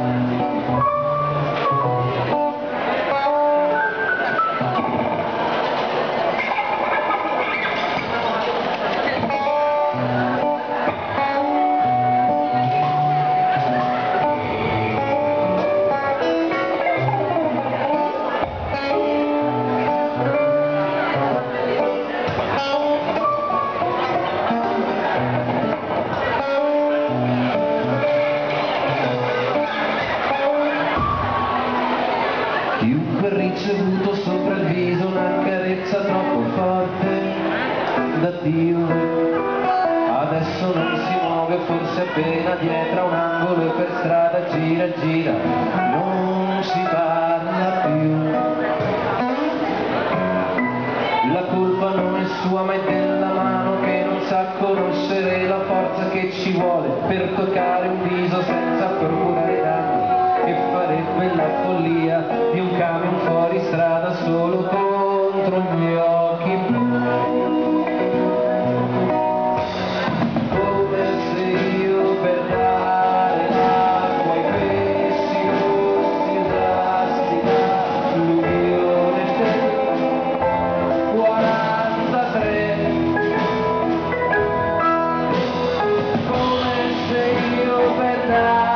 Chiunque ha ricevuto sopra il viso una carezza troppo forte da Dio, adesso non si muove, forse appena dietro a un angolo e per strada gira, gira, non si parla più. La colpa non è sua ma è della mano che non sa conoscere la forza che ci vuole per toccare un viso senza procurare danni, e farebbe la follia di un camion fuori strada solo contro gli occhi. Come se io per dare l'acqua ai pesci rossi e drasti l'alluvione del 43. Come se io per dare